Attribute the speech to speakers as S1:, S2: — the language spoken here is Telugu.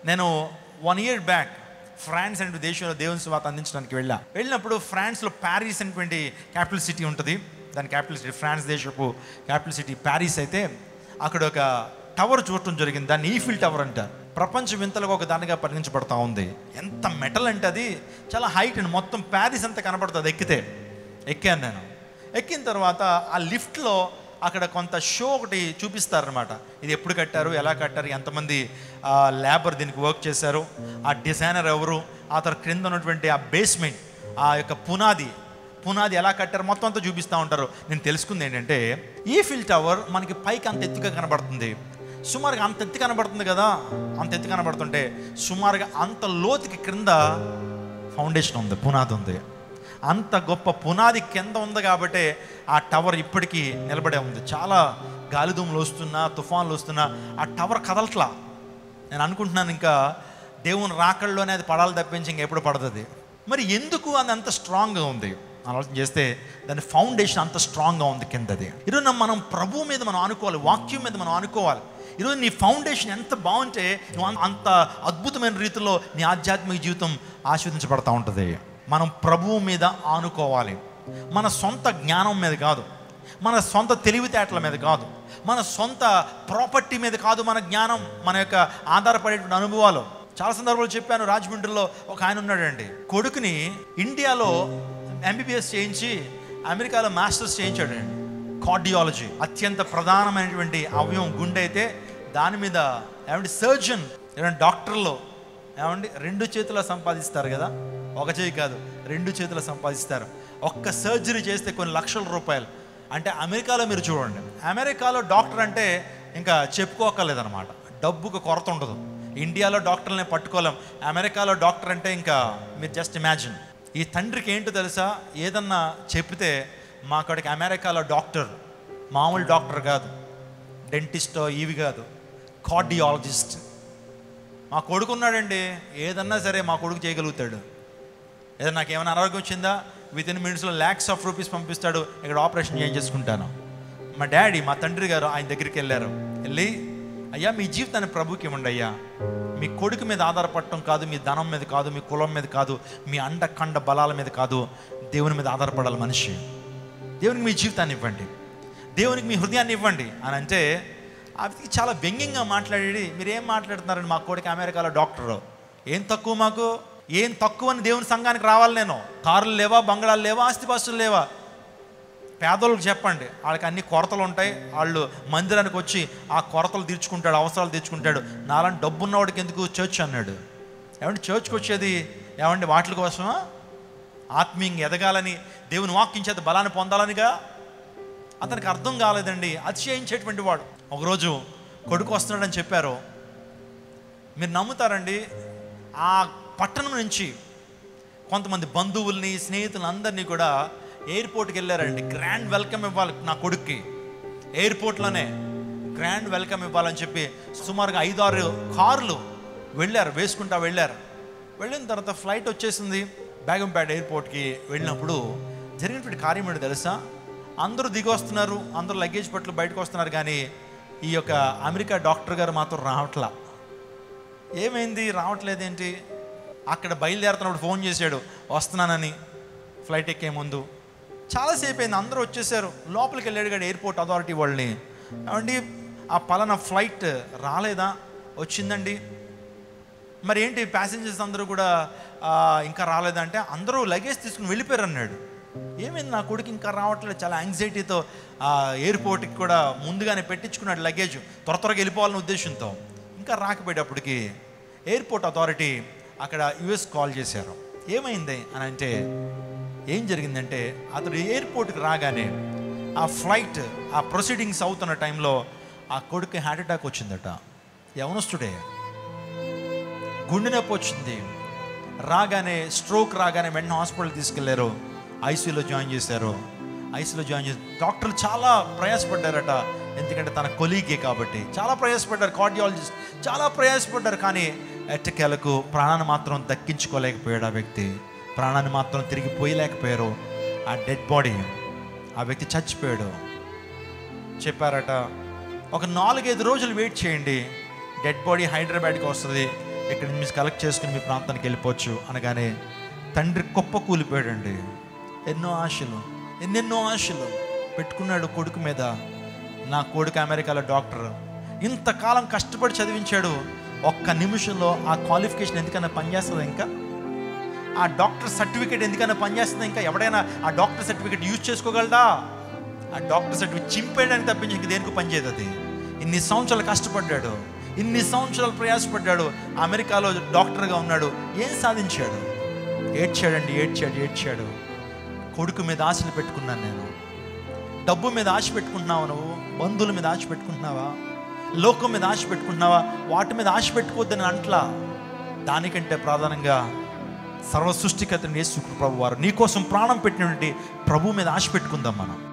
S1: నేను 1 year బ్యాక్ ఫ్రాన్స్ అనే దేశంలో దేవుని సువార్త అందించడానికి వెళ్ళినప్పుడు ఫ్రాన్స్లో ప్యారిస్ అనేటువంటి క్యాపిటల్ సిటీ ఉంటుంది. దాని క్యాపిటల్ సిటీ, ఫ్రాన్స్ దేశపు క్యాపిటల్ సిటీ ప్యారిస్. అయితే అక్కడ ఒక టవర్ చూడటం జరిగింది. దాన్ని ఈఫిల్ టవర్ అంటారు. ప్రపంచ వింతలుగా ఒక దానిగా పరిగణించబడతా ఉంది. ఎంత మెటల్ అంటే అది చాలా హైట్ అండి. మొత్తం ప్యారిస్ అంతా కనపడుతుంది ఎక్కాను నేను. ఎక్కిన తర్వాత ఆ లిఫ్ట్లో అక్కడ కొంత షో ఒకటి చూపిస్తారనమాట. ఇది ఎప్పుడు కట్టారు, ఎలా కట్టారు, ఎంతమంది లేబర్ దీనికి వర్క్ చేశారు, ఆ డిజైనర్ ఎవరు, ఆ తర్వాత క్రింద ఉన్నటువంటి ఆ బేస్మెంట్, ఆ యొక్క పునాది ఎలా కట్టారు, మొత్తం అంతా చూపిస్తూ ఉంటారు. నేను తెలుసుకుంది ఏంటంటే ఈఫిల్ టవర్ మనకి పైకి అంత ఎత్తుగా కనబడుతుంది. సుమారుగా అంత ఎత్తు కనబడుతుంది కదా. అంత ఎత్తు కనబడుతుంటే సుమారుగా అంత లోతుకి క్రింద ఫౌండేషన్ ఉంది, పునాది ఉంది. అంత గొప్ప పునాది కింద ఉంది కాబట్టి ఆ టవర్ ఇప్పటికీ నిలబడే ఉంది. చాలా గాలిదుమ్ములు వస్తున్నా, తుఫాన్లు వస్తున్నా ఆ టవర్ కదలట్లా. నేను అనుకుంటున్నాను ఇంకా దేవుని రాకళ్ళలోనే అది పడాలి తప్పించి ఇంకెప్పుడు పడుతుంది. మరి ఎందుకు అది అంత స్ట్రాంగ్గా ఉంది ఆలోచన చేస్తే దాని ఫౌండేషన్ అంత స్ట్రాంగ్గా ఉంది కిందది. ఈరోజు మనం ప్రభువు మీద మనం అనుకోవాలి, వాక్యం మీద మనం అనుకోవాలి. ఈరోజు నీ ఫౌండేషన్ ఎంత బాగుంటే నువ్వు అంత అద్భుతమైన రీతిలో నీ ఆధ్యాత్మిక జీవితం ఆస్వాదించబడతా ఉంటుంది. మనం ప్రభువు మీద ఆనుకోవాలి. మన సొంత జ్ఞానం మీద కాదు, మన సొంత తెలివితేటల మీద కాదు, మన సొంత ప్రాపర్టీ మీద కాదు మన జ్ఞానం, మన యొక్క ఆధారపడేటువంటి అనుభవాలు. చాలా సందర్భాలు చెప్పాను. రాజమండ్రిలో ఒక ఆయన ఉన్నాడండి, కొడుకుని ఇండియాలో MBBS చేయించి అమెరికాలో మాస్టర్స్ చేయించాడండి. కార్డియాలజీ, అత్యంత ప్రధానమైనటువంటి అవయవం గుండె అయితే దాని మీద సర్జన్, డాక్టర్లు 2 చేతుల సంపాదిస్తారు కదా. ఒక చేయి కాదు, 2 చేతుల సంపాదిస్తారు. ఒక్క సర్జరీ చేస్తే కొన్ని లక్షల రూపాయలు. అంటే అమెరికాలో మీరు చూడండి, అమెరికాలో డాక్టర్ అంటే ఇంకా చెప్పుకోకర్లేదన్నమాట. డబ్బుకు కొరత ఉండదు. ఇండియాలో డాక్టర్ని పట్టుకోలేం, అమెరికాలో డాక్టర్ అంటే ఇంకా మీరు జస్ట్ ఇమాజిన్. ఈ తండ్రికి ఏంటో తెలుసా, ఏదన్నా చెప్తే మా అక్కడికి అమెరికాలో డాక్టర్ మామూలు డాక్టర్ కాదు, డెంటిస్టో ఇవి కాదు, కార్డియాలజిస్ట్. మా కొడుకు ఉన్నాడండి, ఏదన్నా సరే మా కొడుకు చేయగలుగుతాడు. ఏదన్నా నాకేమైనా అనారోగ్యం వచ్చిందా వితిన్ మినిట్స్లో lakhs of rupees పంపిస్తాడు, ఇక్కడ ఆపరేషన్ చేయించేసుకుంటాను. మా డాడీ, మా తండ్రి గారు ఆయన దగ్గరికి వెళ్ళి, అయ్యా మీ జీవితాన్ని ప్రభుకి ఇవ్వండి అయ్యా, మీ కొడుకు మీద ఆధారపడటం కాదు, మీ ధనం మీద కాదు, మీ కులం మీద కాదు, మీ అండకండ బలాల మీద కాదు, దేవుని మీద ఆధారపడాలి మనిషి. దేవునికి మీ జీవితాన్ని ఇవ్వండి, దేవునికి మీ హృదయాన్ని ఇవ్వండి అని అంటే అది చాలా వ్యంగ్యంగా మాట్లాడి, మీరేం మాట్లాడుతున్నారని, మా కొడుకు అమెరికాలో డాక్టరు, ఏం తక్కువ మాకు, ఏం తక్కువ అని దేవుని సంఘానికి రావాలి. నేను కార్లు లేవా, బంగళాలు లేవా, ఆస్తిపాస్తులు లేవా, పేదోళ్ళకి చెప్పండి, వాళ్ళకి అన్ని కొరతలు ఉంటాయి, వాళ్ళు మందిరానికి వచ్చి ఆ కొరతలు తీర్చుకుంటాడు, అవసరాలు తీర్చుకుంటాడు. నాలాంటి డబ్బున్నవాడికి ఎందుకు చర్చ్ అన్నాడు. చర్చ్కి వచ్చేది వాటి కోసమా? ఆత్మీయంగా ఎదగాలని, దేవుని వాక్యం చేత బలాన్ని పొందాలనిగా. అతనికి అర్థం కాలేదండి, అతిశయించేటువంటి వాడు. ఒకరోజు కొడుకు వస్తున్నాడని చెప్పారు. మీరు నమ్ముతారండి, ఆ పట్టణం నుంచి కొంతమంది బంధువుల్ని, స్నేహితులను అందరినీ కూడా ఎయిర్పోర్ట్కి వెళ్ళారండి. గ్రాండ్ వెల్కమ్ ఇవ్వాలి నా కొడుక్కి, ఎయిర్పోర్ట్లోనే గ్రాండ్ వెల్కమ్ ఇవ్వాలని చెప్పి సుమారుగా 5-6 కార్లు వేసుకుంటా వెళ్ళారు. వెళ్ళిన తర్వాత ఫ్లైట్ వచ్చేసింది. బేగంపేట ఎయిర్పోర్ట్కి వెళ్ళినప్పుడు జరిగినటువంటి కార్యం ఏంటో తెలుసా, అందరూ దిగి వస్తున్నారు, అందరూ లగేజ్ పట్లు బయటకు వస్తున్నారు, కానీ ఈ యొక్క అమెరికా డాక్టర్ గారు మాత్రం రావట్లా. ఏమైంది, రావట్లేదేంటి? అక్కడ బయలుదేరుతున్నప్పుడు ఫోన్ చేశాడు, వస్తున్నానని. ఫ్లైట్ ఎక్కే ముందు చాలాసేపు అయింది, అందరూ వచ్చేసారు. లోపలికి వెళ్ళాడు కానీ ఎయిర్పోర్ట్ అథారిటీ వాళ్ళని, ఆ పలానా ఫ్లైట్ రాలేదా? వచ్చిందండి. మరి ఏంటి, ప్యాసింజర్స్ అందరూ కూడా ఇంకా రాలేదంటే అందరూ లగేజ్ తీసుకుని వెళ్ళిపోయారు అన్నాడు. ఏమైంది, నా కొడుకు ఇంకా రావట్లేదు, చాలా యాంగ్జైటీతో ఎయిర్పోర్ట్కి కూడా ముందుగానే పెట్టించుకున్నాడు లగేజ్, త్వరగా వెళ్ళిపోవాలనే ఉద్దేశంతో. ఇంకా రాకపోయేటప్పటికి ఎయిర్పోర్ట్ అథారిటీ అక్కడ US కాల్ చేశారు. ఏమైంది అని అంటే, ఏం జరిగిందంటే అతడు ఎయిర్పోర్ట్కి రాగానే ఆ ఫ్లైట్ ఆ ప్రొసీడింగ్స్ అవుతున్న టైంలో ఆ కొడుకు హార్ట్ అటాక్ వచ్చిందట. యవనస్తుడే, గుండె నొప్పి వచ్చింది. రాగానే స్ట్రోక్ రాగానే వెంటనే హాస్పిటల్ తీసుకెళ్లారు, ఐసీయూలో జాయిన్ చేశారు. ఐసీయూలో జాయిన్ చేసి డాక్టర్లు చాలా ప్రయాసపడ్డారట, ఎందుకంటే తన కొలీగే కాబట్టి చాలా ప్రయాసపడ్డారు. కార్డియాలజిస్ట్ చాలా ప్రయాసపడ్డారు, కానీ ఎట్టకేలకు ప్రాణాన్ని మాత్రం దక్కించుకోలేకపోయాడు. ఆ వ్యక్తి ప్రాణాన్ని మాత్రం తిరిగి పోయలేకపోయారు. ఆ డెడ్ బాడీ, ఆ వ్యక్తి చచ్చిపోయాడు. చెప్పారట, ఒక 4-5 రోజులు వెయిట్ చేయండి, డెడ్ బాడీ హైదరాబాద్కి వస్తుంది, ఇక్కడ నుంచి కలెక్ట్ చేసుకుని మీ ప్రాంతానికి వెళ్ళిపోవచ్చు అనగానే తండ్రి కుప్ప కూలిపోయాడండి. ఎన్నెన్నో ఆశలు పెట్టుకున్నాడు కొడుకు మీద. నా కొడుకు అమెరికాలో డాక్టర్, ఇంతకాలం కష్టపడి చదివించాడు. ఒక్క నిమిషంలో ఆ క్వాలిఫికేషన్ ఎందుకైనా పనిచేస్తుందా? ఇంకా ఆ డాక్టర్ సర్టిఫికేట్ ఎందుకైనా పనిచేస్తుందా? ఇంకా ఎవడైనా ఆ డాక్టర్ సర్టిఫికేట్ యూజ్ చేసుకోగలడా? ఆ డాక్టర్ సర్టిఫికేట్ చింపేయడానికి తప్పించి ఇంక దేనికి పనిచేయదు అది. ఇన్ని సంవత్సరాలు కష్టపడ్డాడు, ఇన్ని సంవత్సరాలు ప్రయాసపడ్డాడు, అమెరికాలో డాక్టర్గా ఉన్నాడు. ఏం సాధించాడు? ఏడ్చాడండి, ఏడ్చాడు. కొడుకు మీద ఆశలు పెట్టుకున్నాను నేను. డబ్బు మీద ఆశ పెట్టుకుంటున్నావా నువ్వు? బంధువుల మీద ఆశ పెట్టుకుంటున్నావా? లోకం మీద ఆశ పెట్టుకుంటున్నావా? వాటి మీద ఆశ పెట్టుకోవద్దని అంట్లా. దానికంటే ప్రధానంగా సర్వ సృష్టికర్త యేసు ప్రభు వారు నీ కోసం ప్రాణం పెట్టినటువంటి ప్రభు మీద ఆశ పెట్టుకుందాం మనం.